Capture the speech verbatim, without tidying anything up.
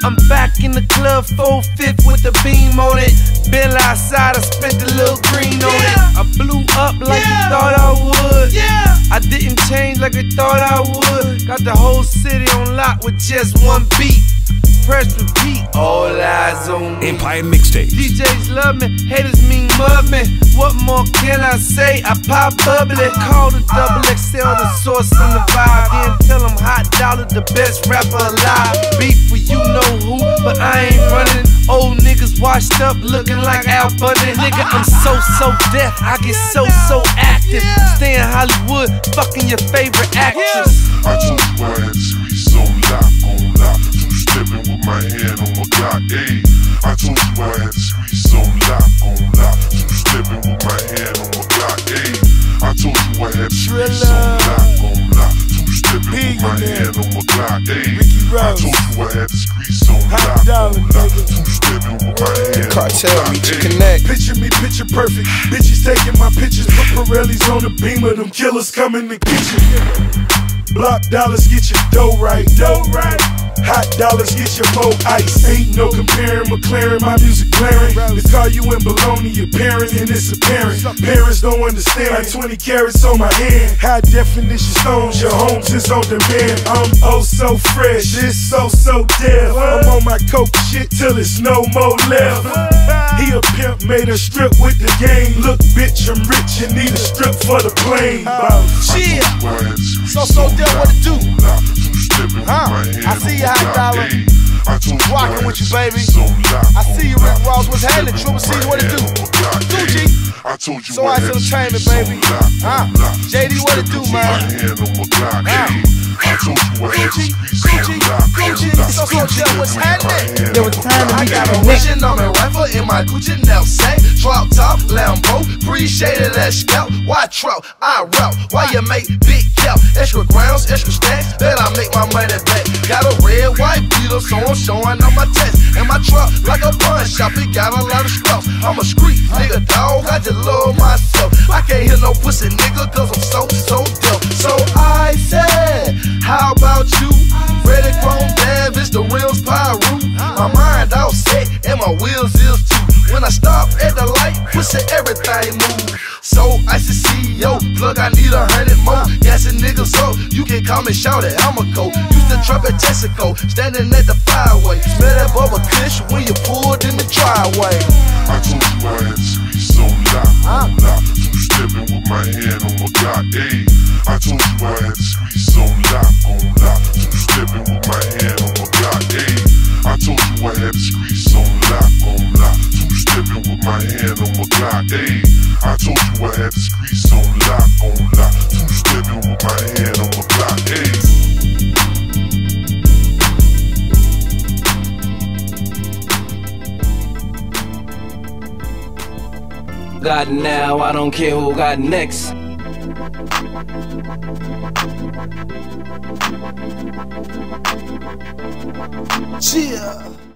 I'm back in the club, four fifth with the beam on it. Been outside, I spent a little green on it. I blew up like you thought I would. I didn't change like I thought I would. Got the whole city on lock with just one beat. Press repeat, all eyes on me. Empire Mixtapes. D Js love me, haters mean mud me. What more can I say? I pop bubbly. Call the double X L the source and the vibe. Then tell them Hot Dollar the best rapper alive. Beef for you know who, but I ain't running. Old niggas washed up looking like Al Bundy. Nigga, I'm so, so deaf, I get so, so active. Stay in Hollywood, fucking your favorite actress. I told you I had the streets on lock, on lock. Two-stepping with my hand on my Glock, ayy. I told you I had the streets on lock, on lock. Two-stepping with my hand on my Glock, ayy. I told you I had the streets on lock, on lock. Two-stepping with my hand on my Glock, ayy. I told you I had the streets on lock, on lock. Two-stepping with my hand on my Cartel, Glock, meet you ayy. connect. Picture me, picture perfect. Bitches taking my pictures, put Pirellis on the beamer. Them killers coming to get you. Block dollars, get your dough right, dough right. Hot dollars, get your mo ice. Ain't no comparing, McLaren, my music blaring. The car you in Bologna, your parent, and it's apparent. Parents don't understand, like twenty carats on my hand. High definition stones, your homes is on demand. I'm oh so fresh, it's so, so deaf. I'm on my coke shit till it's no more left. He a pimp, made a strip with the game. Look, bitch, I'm rich and need a strip for the plane. Shit, so, so deal what it do? Huh? I see you, Hot Dollar. Rockin' with you, baby. I see you, Rick Ross. What's happening? Triple C's, what it do? two G. So I Entertainment, baby. Huh? J D, what it do, man? Huh? Gucci, Gucci, Gucci. So, so deal what's happening? There was time to I meet got you a connect. Russian on my rifle in my Gucci now sack. Drop top, Lambo, appreciated that scout. Why trout? I route. Why you make big cap? Extra grounds, extra stacks. Bet I make my money back. Got a red, white beetle, so I'm showing on my test. And my truck like a pawn shop, it got a lot of straps. I'm a street nigga, dog. I just love myself. I can't hear no pussy nigga, cause I'm so, so dope. So I said, how about you? Ready Chrome Davis, the rims Pyru. My mind all set and my wheels is too. When I stop at the light, pussy everything move. So I C C O, plug I need a hundred more. Gassing niggas up, you can call me shout it, I'ma go. Used to trap at Texaco, standing at the fireway. Smell that bubble kush when you pulled in the driveway. I told you I had the streets on lock, on lock. Two-stepping with my hand on my Glock, ayy. I told you I had the streets on lock, on lock. Two-stepping with my hand on my Glock, ayy. I told you I had the streets on lock, on lock. Two-stepping with my hand on my Glock, ayy. I told you I had the streets on lock, on lock. Two-stepping with my hand on my Glock, ayy. Got now, I don't care who got next. Yeah.